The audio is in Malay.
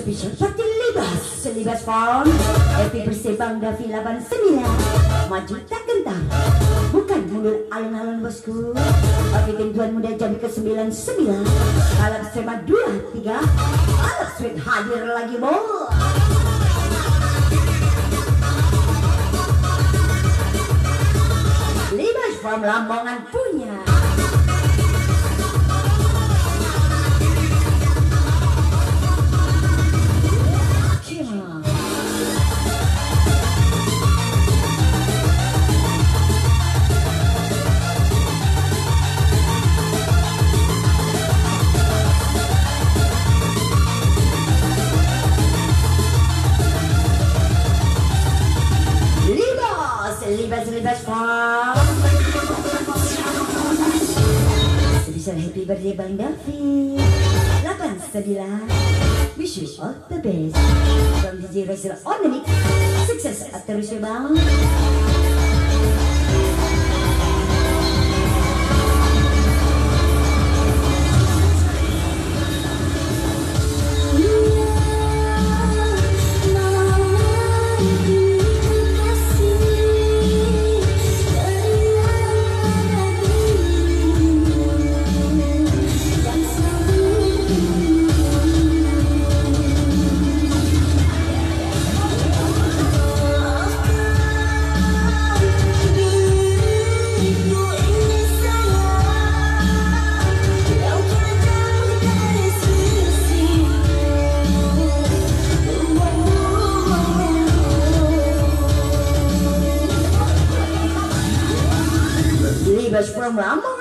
Special Party Libas Farm. Happy birthday Bangga Villa 89. Maju tak gentar, bukan mundur alun-alun bosku. Bagi tuan muda jam ke-99. Kalau bersama 2, 3 Alat sweet hadir lagi bos. Libas Farm Lamongan punya. Libas Farm. Special happy birthday Bang Davi 89. Wish you all the best. From DJ Rasul on the mix. Sukses terus ya bang. Libas Farm Lamongan.